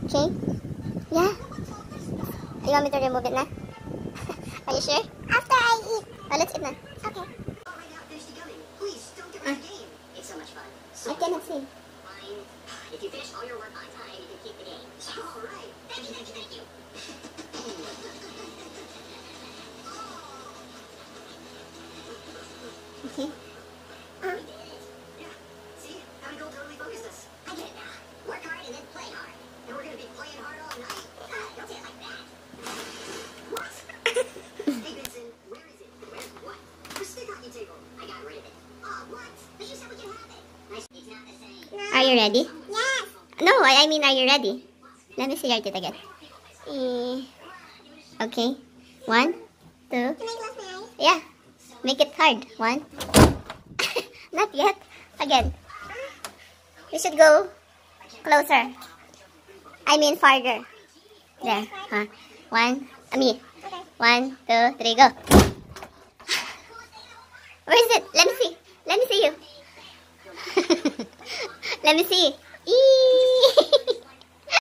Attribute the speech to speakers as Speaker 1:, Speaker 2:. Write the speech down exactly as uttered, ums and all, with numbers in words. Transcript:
Speaker 1: Okay? Yeah? You want me to remove it now? Are you sure? After I eat. Oh, let's eat now. Okay. Uh.
Speaker 2: It's so much fun.
Speaker 1: I cannot see.
Speaker 2: Fine. If you finish all your work on time, you can keep the game. All right. Thank you, thank you, thank you.
Speaker 1: Okay.
Speaker 2: We did it. Yeah. See? Having goal totally focused us. I get it now. Work hard and then play hard. And we're going to be playing hard all night. Ah, don't say it like that. What? Hey, Vincent. Where is it? Where's what? The stick hockey table. I got rid of it. Oh, what? But you said we can have it. Nice. It's not the same.
Speaker 1: Are you ready?
Speaker 2: Yes.
Speaker 1: No, I, I mean, are you ready? Let me see your teeth again. Eh, okay. One, two.
Speaker 2: Can I close my eyes?
Speaker 1: Yeah. Make it hard. One. Not yet. Again. We should go closer. I mean farther. There. Huh. One. I mean.
Speaker 2: Okay.
Speaker 1: One, two, three, go. Where is it? Let me see. Let me see you. Let me see.